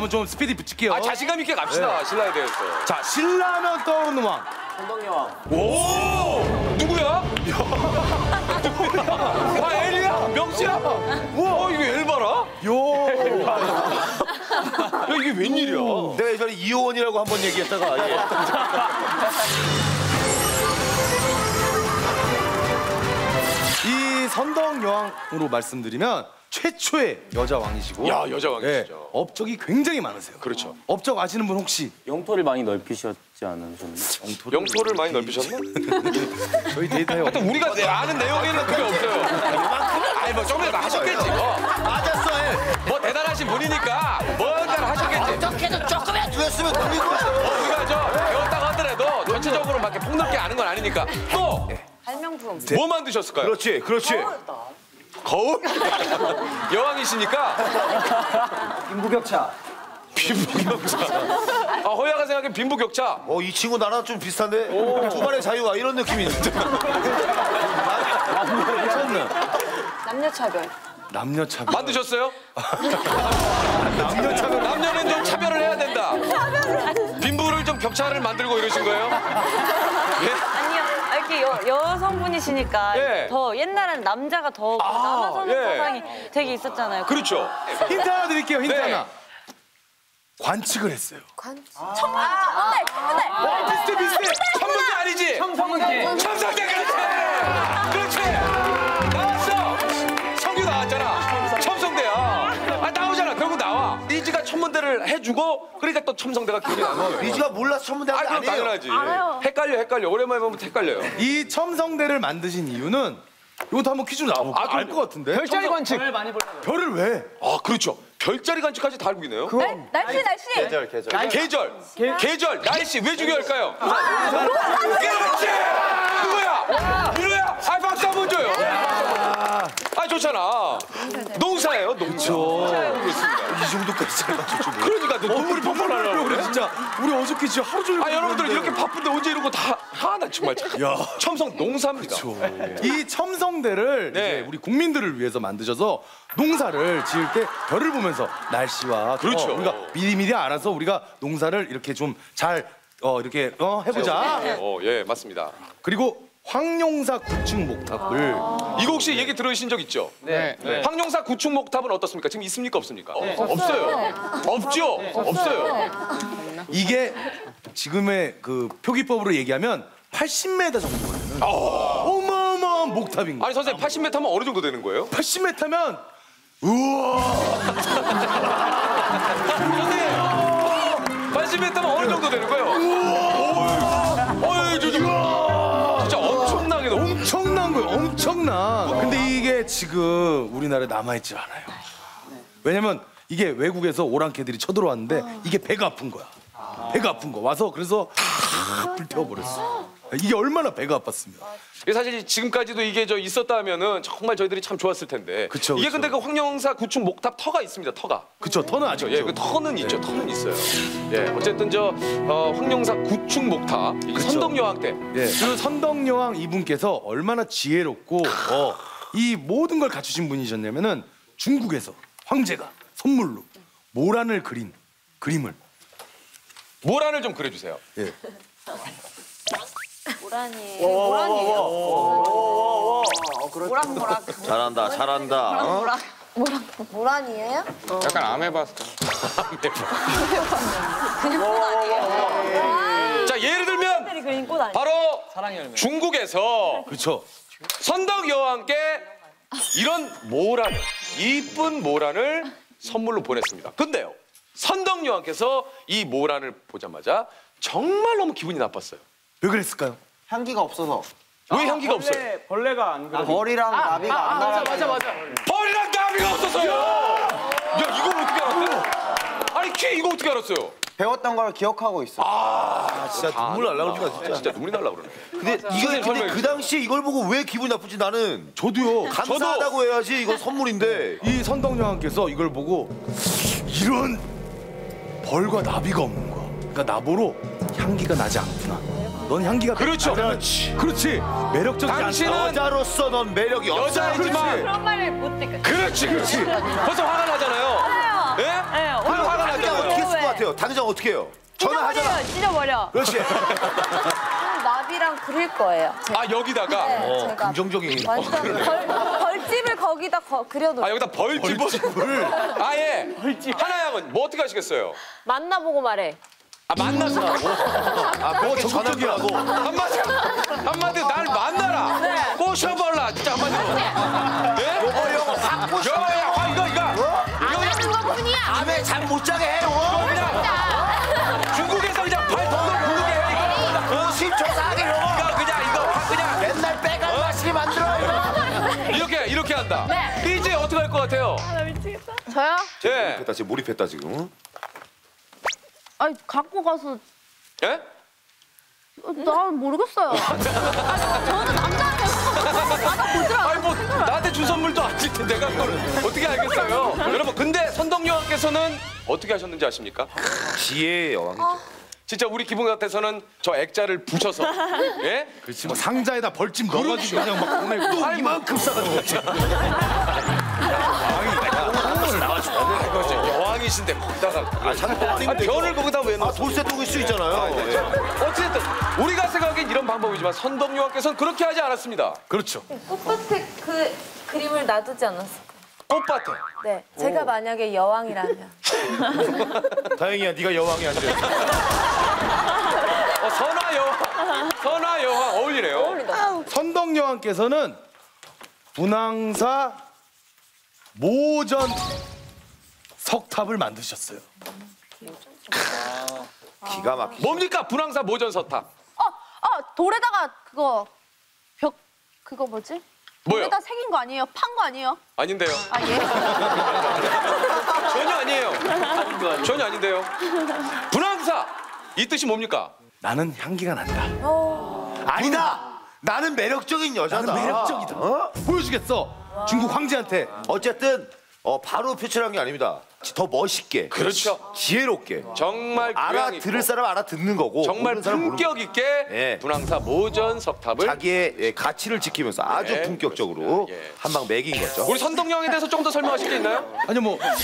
한번 좀 스피디 붙일게요. 아, 자신감 있게 갑시다. 신라에 대해서. 자, 신라면 떠오르는 왕. 선덕여왕. 오! 누구야? 누구야? 아, 엘리야? 명수야? 우와, 이거 엘바라? 야, 이게 웬일이야? 내가 예전에 이호원이라고 한 번 얘기했다가 예. 이 선덕여왕으로 말씀드리면 최초의 여자 왕이시고 야, 여자 왕이시죠. 예, 업적이 굉장히 많으세요. 그렇죠. 업적 아시는 분 혹시? 영토를 많이 넓히셨지 않으셨나요? 영토를 많이 넓히셨나? 저희 데이터에 하여튼 우리가 아는 내용에는 그게 없어요. 아니, 뭐 좀 이라도 하셨겠지, 뭐. 맞았어. 뭐 대단하신 분이니까 뭔가를 하셨겠지. 어떻게든 조금이라도 줄였으면 돌리고. 우리가 배웠다고 하더라도 전체적으로 막 이렇게 폭넓게 아는 건 아니니까. 또! 발명품. 뭐 만드셨을까요? 그렇지, 그렇지. 거울? 여왕이시니까. 빈부격차. 빈부격차. 아, 허야가 생각하기엔 빈부격차. 이 친구 나랑 좀 비슷한데? 두 발의 자유가 이런 느낌이 있는데. 남녀차별. 남녀차별. 만드셨어요? 남녀는 좀 차별을 해야 된다. 빈부를 좀 격차를 만들고 이러신 거예요? 예? 아니요. 이렇게 여성분이시니까 예. 더 옛날엔 남자가 더 남아서는 예. 사상이 되게 있었잖아요. 그렇죠. 힌트 하나 드릴게요. 힌트 네. 하나. 관측을 했어요. 천문대. 비슷해. 천문대 아니지? 청성문제. 천성대 그렇지. 그렇지. 나왔어. 성규 나왔잖아. 첨성대야. 아, 나오잖아. 결국 나와. 리즈가 천문대를 해주고 그러니까 또 첨성대가 기억이 나는 거예요. 리즈가 몰라서 천문대한 게 그럼 아니에요. 당연하지. 알아요. 헷갈려. 오랜만에 보면 헷갈려요. 이 첨성대를 만드신 이유는 이것도 한번 퀴즈로 나와볼게요. 아, 알 것 같은데? 별자리 관측. 별을 왜? 아, 그렇죠. 별자리 관측까지 다 알고 있네요. 날씨. 계절, 날씨 왜 중요할까요? 그렇지! 누구야? 아, 박수 한번 줘요. 아, 좋잖아. 농사예요, 농사. 이 정도까지 잘 맞췄죠. 그러니까 너 눈물이 펑펑 나려고 그래 그래. 진짜 우리 어저께 진짜 하루 종일. 아, 여러분들 이렇게 바쁜데 언제 이런 거 다 하나 정말 참. 첨성 농사입니다. 이 첨성대를 네. 이제 우리 국민들을 위해서 만드셔서 농사를 지을 때 별을 보면서 날씨와 그렇죠. 우리가 미리미리 알아서 우리가 농사를 이렇게 좀 잘 이렇게 해보자. 예, 맞습니다. 그리고 황룡사 구층목탑을 이거 혹시 얘기 들으신 적 있죠? 네. 황룡사 구축목탑은 어떻습니까? 지금 있습니까? 없습니까? 없어요. 없죠? 없어요. 이게 지금의 그 표기법으로 얘기하면 80m 정도 되는 어마어마한 목탑인 거예요. 아니, 선생님 80m면 어느 정도 되는 거예요? 80m면 우와. 선생님 80m면 어느 정도 되는 거예요? 진짜 엄청나게 높은. 엄청난 거예요. 엄청난. 근데 이게 지금 우리나라에 남아있지 않아요. 왜냐면 이게 외국에서 오랑캐들이 쳐들어왔는데 이게 배가 아픈 거야. 배가 아픈 거. 와서 그래서 다 불태워버렸어. 이게 얼마나 배가 아팠으면. 이게 사실 지금까지도 이게 있었다면은 정말 저희들이 참 좋았을 텐데. 그쵸, 이게 그쵸. 근데 그 황룡사 구축 목탑 터가 있습니다. 터가. 그쵸, 터는 아직 예, 그 터는 있죠. 터는 있어요. 예, 어쨌든 황룡사 구축 목탑 이게 선덕여왕 때. 예. 그 선덕여왕 이분께서 얼마나 지혜롭고 이 모든 걸 갖추신 분이셨냐면은 중국에서 황제가 선물로 모란을 그린 그림을 모란을 좀 그려주세요. 예. 모란이에요. 모란. 잘한다, 잘한다. 모란이에요? 약간 아메바스. 그냥 꽃 아니에요? 자, 예를 들면 그린 꽃 아니에요? 바로 중국에서 그렇죠. 선덕여왕께 이런 모란을, 이쁜 모란을 선물로 보냈습니다. 근데요, 선덕여왕께서 이 모란을 보자마자 정말 너무 기분이 나빴어요. 왜 그랬을까요? 향기가 없어서. 왜 향기가 없어요? 벌레가 안 그래. 벌이랑 나비가 안 날아. 맞아. 벌이랑 나비가 없었어요. 야, 이걸 어떻게 알았어요? 아니, 이거 어떻게 알았어요? 배웠던 걸 기억하고 있어. 진짜 눈물 날라 그러다 진짜. 진짜 눈물이 날라 그러네. 근데 그 당시에 이걸 보고 왜 기분이 나쁘지 나는 저도요. 감사하다고 해야지 이건 선물인데. 이 선덕여왕께서 이걸 보고 이런 벌과 나비가 없는 거야. 그러니까 나보러 향기가 나지 않구나. 넌 향기가 그렇죠. 그렇지. 매력적이지 않다. 당신은 여자로서 넌 매력이 없어. 여자이지만 그런 말을 못 듣겠어요. 그렇지. 벌써 화가 나잖아요. 예? 네, 그럼 화가 당장 났잖아요. 어떻게 했을 것 같아요? 당장 어떻게 해요? 전화하잖아. 찢어버려. 그렇지. 나비랑 그릴 거예요. 제가. 아 여기다가 네, 제가 긍정적인. 완전 벌집을 거기다 그려도 아 여기다 벌집을 아예 하나양은 뭐 어떻게 하시겠어요? 만나보고 말해. 아 만나서 적극적이라고. 한마디로 날 만나라. 꼬셔볼라 진짜 한마디로. 예? 요거 확 꼬셔. 야 이거 안 하는 것뿐이야. 밤에 잠 못 자게 해. 요거. 그냥 중국에서 그냥 발 동동 굴르게 해 이거. 50초사하게 요거. 이거 그냥 맨날 빼간 맛이 만들어. 이렇게 한다. 이제 어떻게 할 것 같아요? 저요? 예. 됐다 지금 몰입했다 지금. 아니 갖고 가서 예? 난 모르겠어요. 저는 남자한테 받아보더라고요. 아니 뭐 나한테 준 선물도 아닌데 내가 그걸 어떻게 알겠어요? 여러분 근데 선덕여왕께서는 어떻게 하셨는지 아십니까? 지혜의 여왕. 진짜 우리 기분 같아서는 저 액자를 부셔서 예? 그렇지 뭐 상자에다 벌집 넣어가지고 그냥 막 보내고 또 이만큼 싸가지고 이거 진짜 여왕이신데 거기다가 별을 거기다 왜 넣어? 돌쇠 똥일 수 있잖아요. 예. 어쨌든 우리가 생각하기엔 이런 방법이지만 선덕여왕께서는 그렇게 하지 않았습니다. 그렇죠. 꽃밭에 그 그림을 놔두지 않았을까? 꽃밭에. 네. 제가 만약에 여왕이라면. 다행이야 네가 여왕이 아니래. 선화 여왕 어울리네요. 선덕여왕께서는 분황사 모전 석탑을 만드셨어요. 기가 막히. 뭡니까 분황사 모전서탑? 돌에다가 그거 뭐지? 뭐요? 돌에다 새긴 거 아니에요? 판 거 아니에요? 아닌데요. 아 예. 전혀 아니에요. 전혀 아닌데요. 분황사 이 뜻이 뭡니까? 나는 향기가 난다. 아니다. 나는 매력적인 여자다. 나는 매력적이다. 어? 보여주겠어. 중국 황제한테. 어쨌든 바로 표출한 게 아닙니다. 더 멋있게. 그렇죠. 지혜롭게. 정말 교양 알아들을 있고 사람 알아듣는 거고. 정말 모르는 사람 모르는 품격 있게 예. 분황사 모전석탑을 자기의 가치를 지키면서 아주 예, 품격적으로 그렇습니다. 예. 한 방 매긴 거죠. 우리 선덕여왕에 대해서 좀 더 설명하실 게 있나요? 아니 뭐